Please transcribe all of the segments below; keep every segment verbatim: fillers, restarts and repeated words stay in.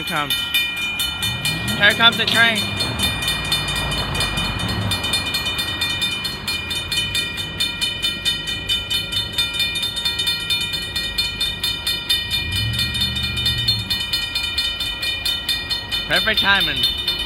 comes. Here comes the train. Perfect timing.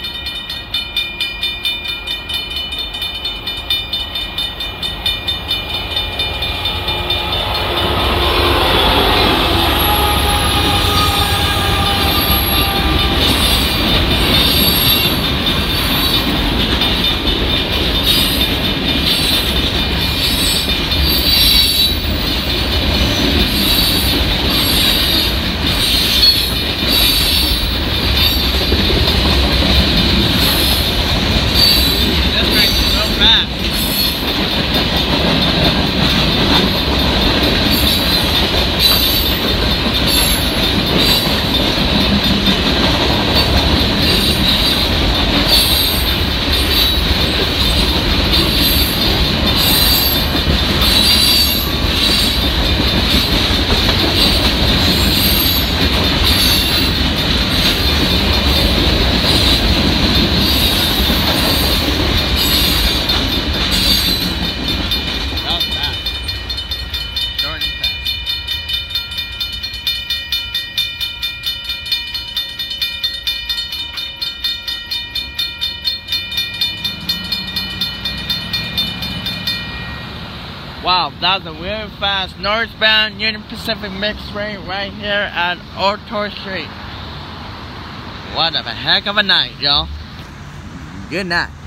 Wow, that was a really fast northbound Union Pacific mixed train right here at oltorf Street. What a heck of a night, y'all. Good night.